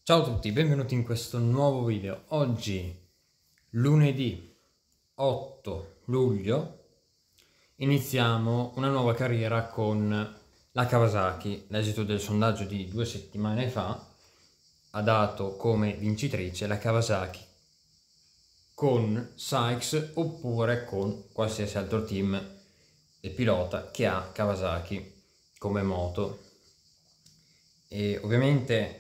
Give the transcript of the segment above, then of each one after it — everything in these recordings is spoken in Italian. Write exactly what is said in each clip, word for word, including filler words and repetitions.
Ciao a tutti, benvenuti in questo nuovo video. Oggi, lunedì otto luglio, iniziamo una nuova carriera con la Kawasaki. L'esito del sondaggio di due settimane fa ha dato come vincitrice la Kawasaki con Sykes oppure con qualsiasi altro team e pilota che ha Kawasaki come moto. E ovviamente,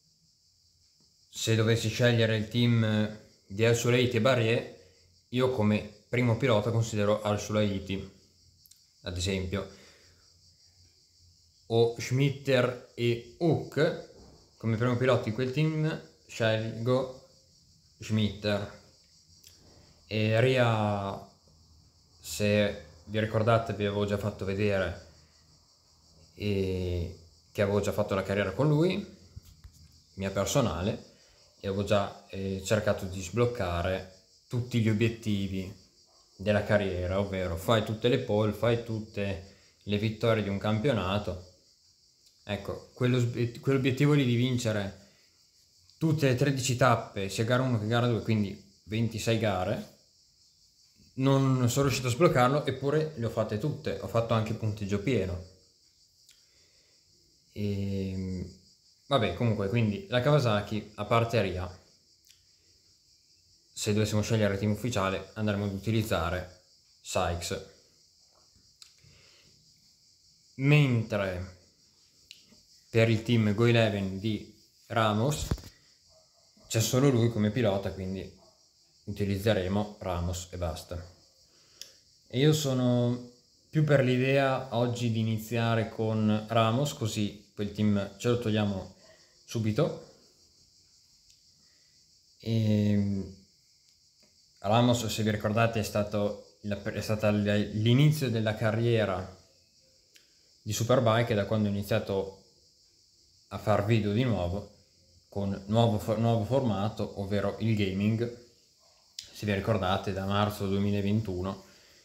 se dovessi scegliere il team di Al-Sulaiti e Barrier, io come primo pilota considero Al-Sulaiti, ad esempio, o Schmitter e Hook. Come primo pilota di quel team scelgo Schmitter. E Ria, se vi ricordate, vi avevo già fatto vedere e che avevo già fatto la carriera con lui, mia personale, e avevo già eh, cercato di sbloccare tutti gli obiettivi della carriera, ovvero fai tutte le pole, fai tutte le vittorie di un campionato. Ecco, quell'obiettivo lì di vincere tutte le tredici tappe, sia gara uno che gara due, quindi ventisei gare, non sono riuscito a sbloccarlo, eppure le ho fatte tutte, ho fatto anche punteggio pieno. E vabbè, comunque, quindi la Kawasaki, a parte Ria, se dovessimo scegliere il team ufficiale andremo ad utilizzare Sykes. Mentre per il team Go eleven di Ramos c'è solo lui come pilota, quindi utilizzeremo Ramos e basta. E io sono più per l'idea oggi di iniziare con Ramos, così quel team ce lo togliamo subito. E Ramos, se vi ricordate, è stato è stata l'inizio della carriera di Superbike, da quando ho iniziato a far video di nuovo con nuovo, nuovo formato, ovvero il gaming, se vi ricordate, da marzo duemilaventuno,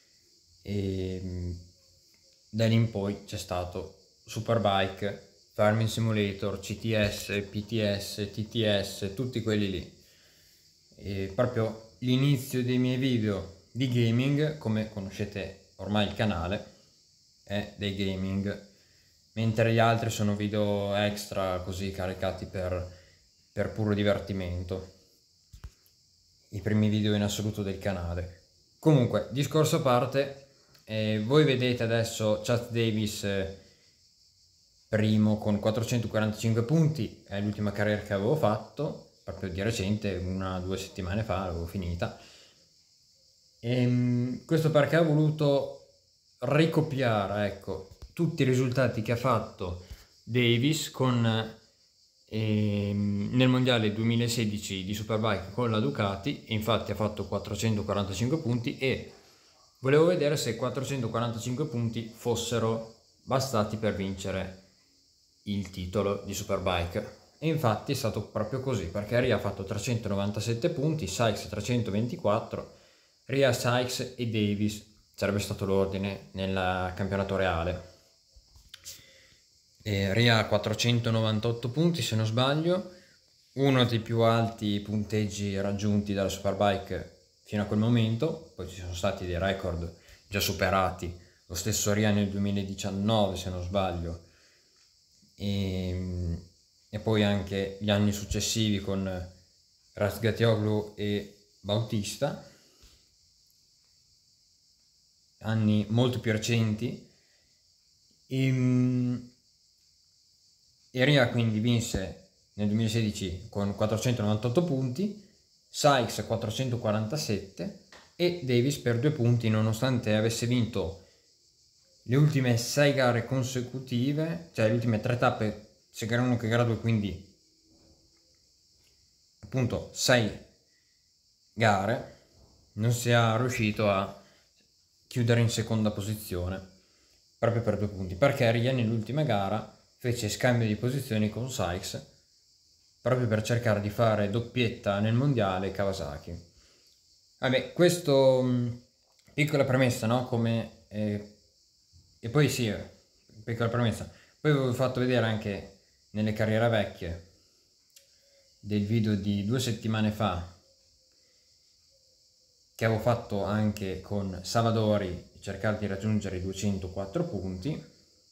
e da lì in poi c'è stato Superbike, Farming Simulator, C T S, P T S, T T S, tutti quelli lì. E proprio l'inizio dei miei video di gaming, come conoscete ormai il canale, è dei gaming, mentre gli altri sono video extra, così caricati per, per puro divertimento, i primi video in assoluto del canale. Comunque, discorso a parte, eh, voi vedete adesso Chad Davis eh, primo con quattrocentoquarantacinque punti, è l'ultima carriera che avevo fatto, proprio di recente, una o due settimane fa l'avevo finita. E questo perché ho voluto ricopiare, ecco, tutti i risultati che ha fatto Davis con ehm, nel mondiale duemilasedici di Superbike con la Ducati. Infatti ha fatto quattrocentoquarantacinque punti e volevo vedere se quattrocentoquarantacinque punti fossero bastati per vincere il titolo di Superbike. E infatti è stato proprio così, perché Ria ha fatto trecentonovantasette punti, Sykes trecentoventiquattro, Ria, Sykes e Davis sarebbe stato l'ordine nel campionato reale. E Ria ha quattrocentonovantotto punti, se non sbaglio, uno dei più alti punteggi raggiunti dalla Superbike fino a quel momento. Poi ci sono stati dei record già superati, lo stesso Ria nel duemiladiciannove, se non sbaglio, e, e poi anche gli anni successivi con Razgatlioglu e Bautista, anni molto più recenti. E, e Ria quindi vinse nel duemilasedici con quattrocentonovantotto punti, Sykes quattrocentoquarantasette e Davis per due punti, nonostante avesse vinto le ultime sei gare consecutive, cioè le ultime tre tappe, sia gara uno che gara due, quindi appunto sei gare, non sia riuscito a chiudere in seconda posizione proprio per due punti, perché Ria nell'ultima gara fece scambio di posizioni con Sykes proprio per cercare di fare doppietta nel mondiale Kawasaki. Vabbè, questo mh, piccola premessa, no? Come eh, e poi sì, piccola premessa, poi vi ho fatto vedere anche nelle carriere vecchie del video di due settimane fa, che avevo fatto anche con Savadori, cercare di raggiungere i duecentoquattro punti,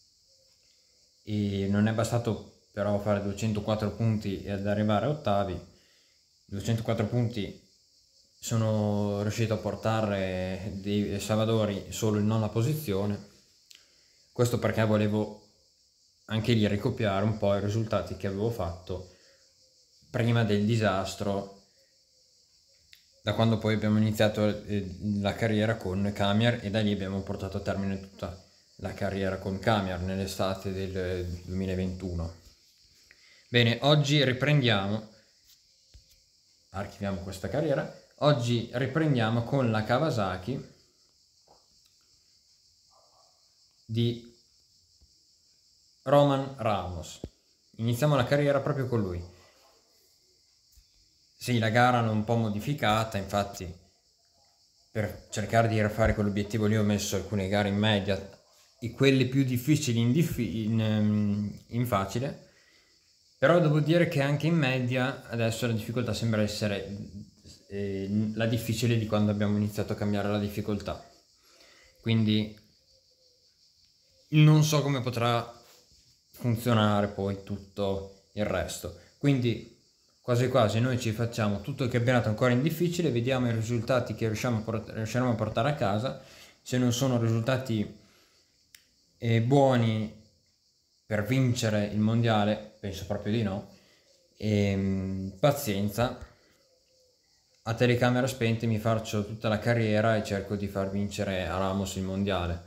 e non è bastato però fare duecentoquattro punti ed arrivare a ottavi. duecentoquattro punti sono riuscito a portare dei Savadori solo in nona posizione, questo perché volevo anche lì ricopiare un po' i risultati che avevo fatto prima del disastro, da quando poi abbiamo iniziato la carriera con Camier, e da lì abbiamo portato a termine tutta la carriera con Camier nell'estate del duemilaventuno. Bene, oggi riprendiamo, archiviamo questa carriera, oggi riprendiamo con la Kawasaki di Roman Ramos. Iniziamo la carriera proprio con lui. Sì, la gara l'ho un po' modificata, infatti per cercare di rifare quell'obiettivo lì ho messo alcune gare in media e quelle più difficili in, diffi in, in facile, però devo dire che anche in media adesso la difficoltà sembra essere eh, la difficile di quando abbiamo iniziato a cambiare la difficoltà, quindi non so come potrà funzionare poi tutto il resto. Quindi quasi quasi noi ci facciamo tutto il campionato ancora in difficile, vediamo i risultati che riusciamo a riusciremo a portare a casa. Se non sono risultati eh, buoni per vincere il mondiale, penso proprio di no, e pazienza, a telecamera spente mi faccio tutta la carriera e cerco di far vincere a Ramos il mondiale.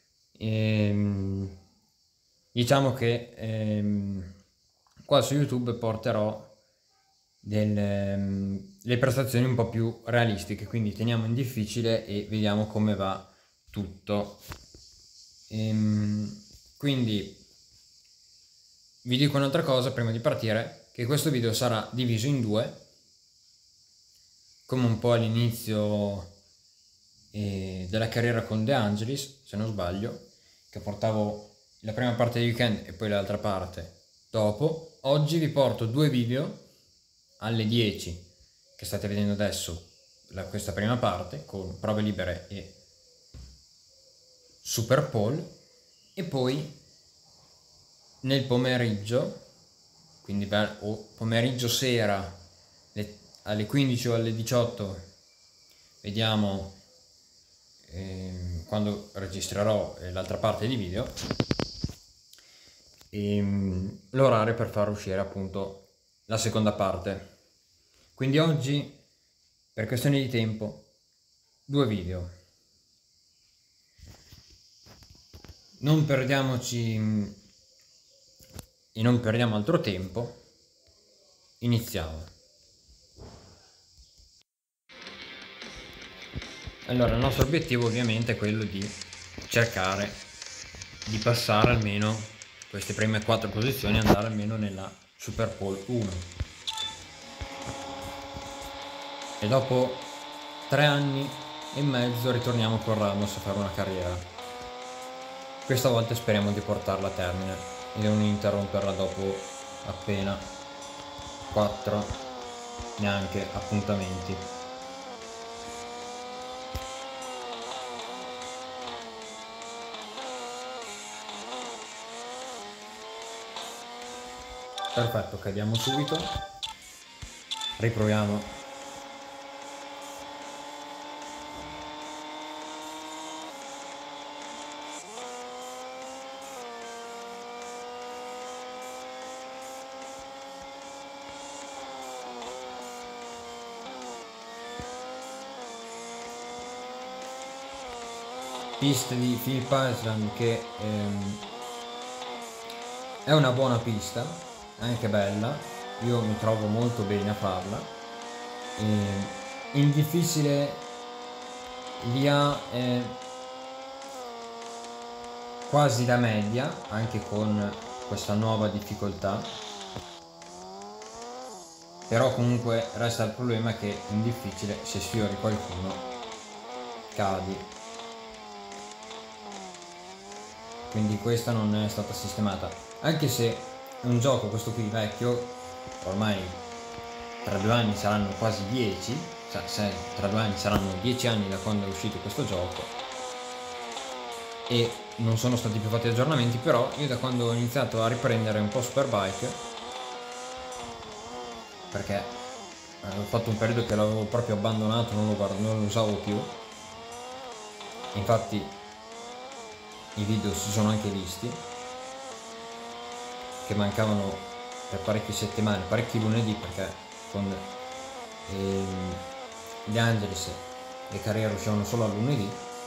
E, diciamo che ehm, qua su YouTube porterò delle, le prestazioni un po' più realistiche, quindi teniamo in difficile e vediamo come va tutto. Ehm, quindi vi dico un'altra cosa prima di partire, che questo video sarà diviso in due, come un po' all'inizio eh, della carriera con De Angelis, se non sbaglio, che portavo la prima parte del weekend e poi l'altra parte dopo. Oggi vi porto due video alle dieci, che state vedendo adesso, la, questa prima parte con prove libere e Super Pole, e poi nel pomeriggio, quindi per, o pomeriggio sera le, alle quindici o alle diciotto, vediamo eh, quando registrerò l'altra parte di video, e l'orario per far uscire appunto la seconda parte. Quindi oggi, per questione di tempo, due video. Non perdiamoci e non perdiamo altro tempo, iniziamo. Allora, il nostro obiettivo ovviamente è quello di cercare di passare almeno queste prime quattro posizioni e andare almeno nella Super Pole uno. E dopo tre anni e mezzo ritorniamo con Ramos a fare una carriera. Questa volta speriamo di portarla a termine e di non interromperla dopo appena quattro neanche appuntamenti. Perfetto, cadiamo subito, riproviamo. Pista di Phillip Island, che ehm, è una buona pista, anche bella, io mi trovo molto bene a farla. E il difficile l'I A è quasi da media, anche con questa nuova difficoltà, però comunque resta il problema che in difficile, se sfiori qualcuno, cadi. Quindi questa non è stata sistemata, anche se è un gioco questo qui vecchio, ormai tra due anni saranno quasi dieci, cioè se tra due anni saranno dieci anni da quando è uscito questo gioco e non sono stati più fatti aggiornamenti, però io da quando ho iniziato a riprendere un po' Superbike, perché ho fatto un periodo che l'avevo proprio abbandonato, non lo, guardo, non lo usavo più, infatti i video si sono anche visti che mancavano per parecchie settimane, parecchi lunedì, perché con ehm, gli Angeles le carriere uscivano solo a lunedì.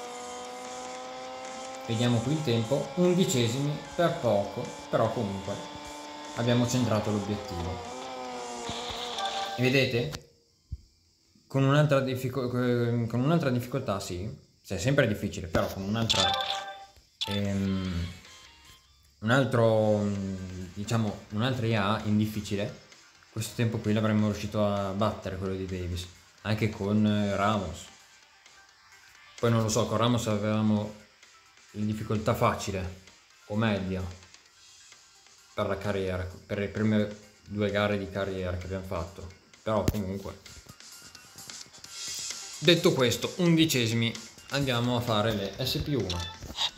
Vediamo qui il tempo, undicesimi, per poco, però comunque abbiamo centrato l'obiettivo. E vedete? Con un'altra diffico- con un'altra difficoltà, sì, cioè sempre difficile, però con un'altra ehm, un altro, diciamo, un'altra I A in difficile, questo tempo qui l'avremmo riuscito a battere, quello di Davis, anche con Ramos. Poi non lo so, con Ramos avevamo in difficoltà facile o media per la carriera, per le prime due gare di carriera che abbiamo fatto, però comunque, detto questo, undicesimi, andiamo a fare le S P uno.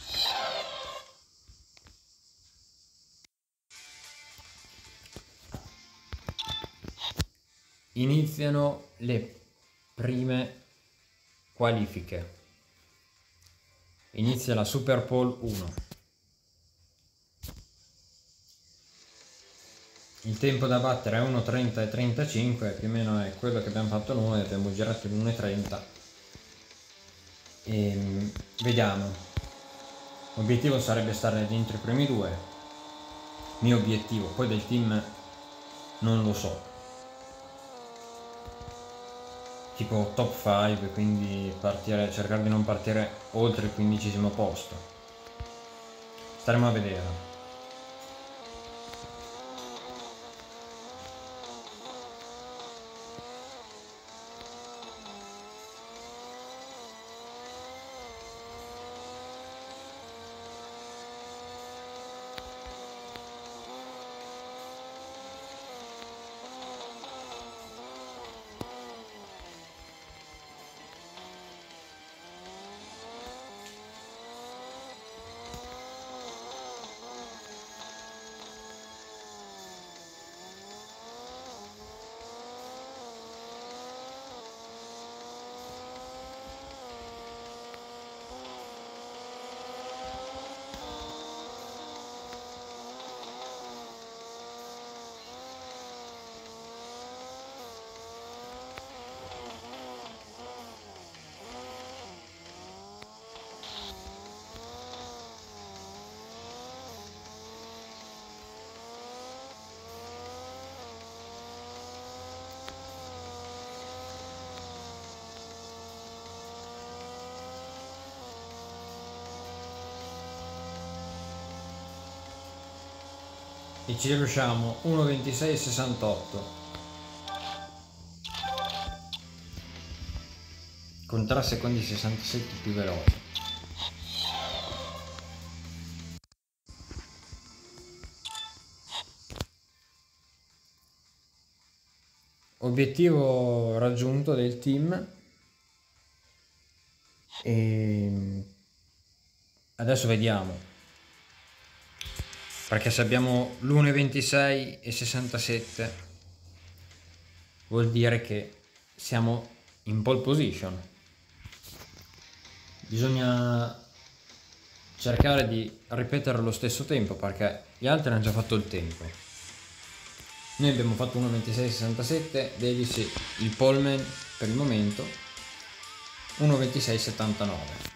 Iniziano le prime qualifiche, inizia la Super Pole uno. Il tempo da battere è uno trenta e trentacinque, più o meno è quello che abbiamo fatto noi, abbiamo girato in uno trenta. E vediamo, l'obiettivo sarebbe stare dentro i primi due, mio obiettivo, poi del team non lo so, tipo top cinque, quindi partire, cercare di non partire oltre il quindicesimo posto, staremo a vedere. E ci riusciamo, uno ventisei e sessantotto, con tre secondi sessantasette più veloce. Obiettivo raggiunto del team, e adesso vediamo, perché se abbiamo l'uno ventisei e sessantasette vuol dire che siamo in pole position. Bisogna cercare di ripetere lo stesso tempo, perché gli altri hanno già fatto il tempo. Noi abbiamo fatto uno ventisei e sessantasette, Davis il poleman per il momento uno ventisei e settantanove.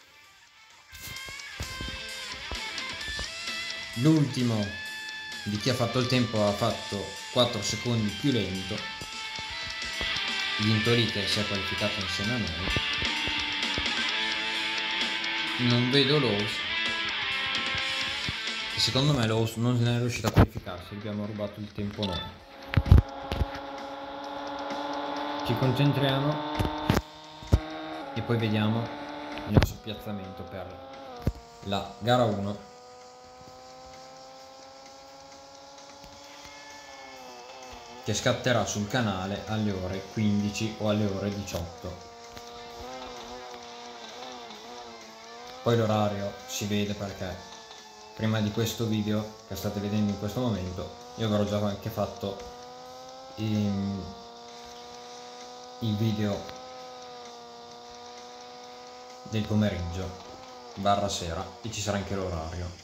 L'ultimo di chi ha fatto il tempo ha fatto quattro secondi più lento, Vintoli, che si è qualificato insieme a noi. Non vedo Lowe's, e secondo me Lowe's non è riuscito a qualificarsi, abbiamo rubato il tempo noi. Ci concentriamo e poi vediamo il nostro piazzamento per la gara uno. che scatterà sul canale alle ore quindici o alle ore diciotto. Poi l'orario si vede perché prima di questo video che state vedendo in questo momento io avrò già anche fatto il, il video del pomeriggio barra sera e ci sarà anche l'orario.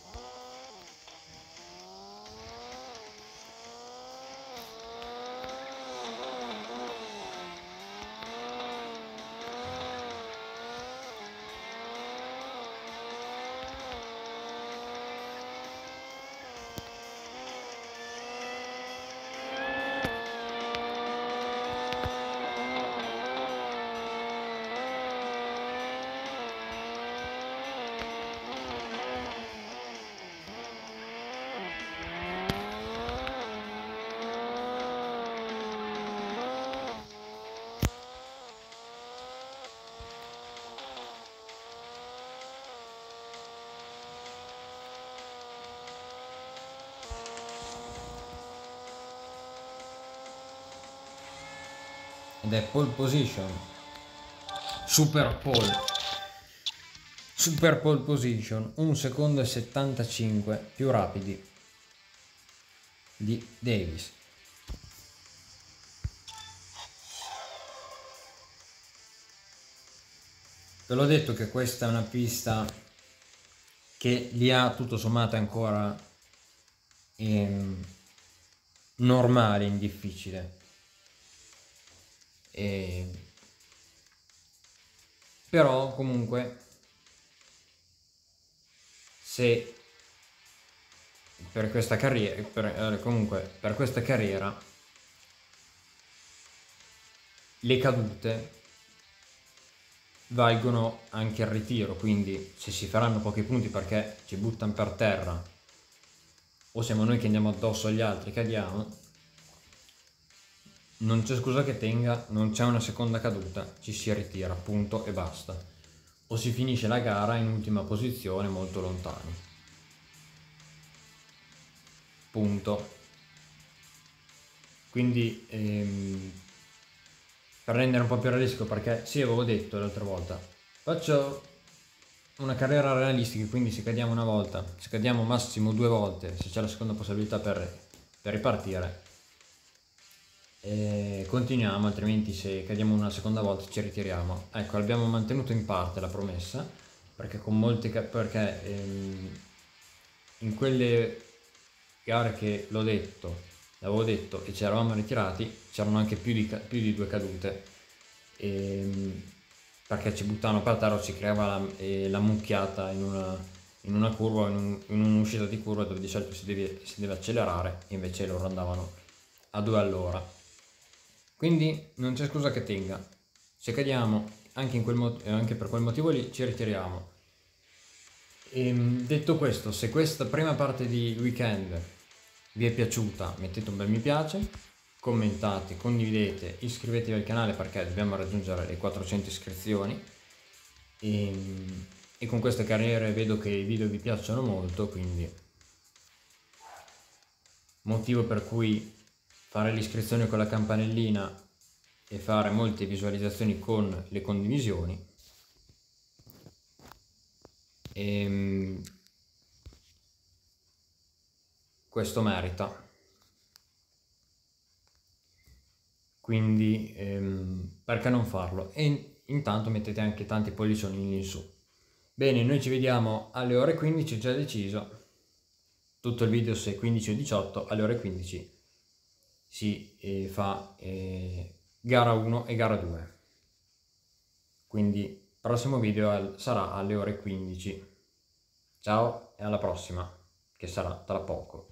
Ed è pole position, super pole, super pole position, un secondo e settantacinque più rapidi di Davis. Ve l'ho detto che questa è una pista che li ha tutto sommato ancora ehm, normale in difficile. E... però comunque se per questa carriera per, eh, comunque per questa carriera le cadute valgono anche il ritiro, quindi se si faranno pochi punti perché ci buttano per terra o siamo noi che andiamo addosso agli altri cadiamo, non c'è scusa che tenga, non c'è una seconda caduta, ci si ritira, punto e basta. O si finisce la gara in ultima posizione molto lontani. Punto. Quindi ehm, per rendere un po' più realistico, perché sì, avevo detto l'altra volta, faccio una carriera realistica, quindi se cadiamo una volta, se cadiamo massimo due volte, se c'è la seconda possibilità per, per ripartire, e continuiamo, altrimenti se cadiamo una seconda volta ci ritiriamo. Ecco, abbiamo mantenuto in parte la promessa, perché con molte perché ehm, in quelle gare che l'ho detto, l'avevo detto e ci eravamo ritirati, c'erano anche più di, più di due cadute, ehm, perché ci buttavano per terra o si creava la, eh, la mucchiata in una, in una curva o in, un, in un'uscita di curva dove di solito si deve, si deve accelerare, e invece loro andavano a due all'ora. Quindi non c'è scusa che tenga, se cadiamo anche, in quel anche per quel motivo lì ci ritiriamo. E, detto questo, se questa prima parte di weekend vi è piaciuta mettete un bel mi piace, commentate, condividete, iscrivetevi al canale perché dobbiamo raggiungere le quattrocento iscrizioni e, e con queste carriere vedo che i video vi piacciono molto, quindi motivo per cui fare l'iscrizione con la campanellina e fare molte visualizzazioni con le condivisioni. E questo merita, quindi ehm, perché non farlo? E intanto mettete anche tanti pollicioni in su. Bene, noi ci vediamo alle ore quindici, già deciso tutto il video se quindici o diciotto, alle ore quindici si eh, fa eh, gara uno e gara due, quindi il prossimo video sarà alle ore quindici. Ciao e alla prossima, che sarà tra poco.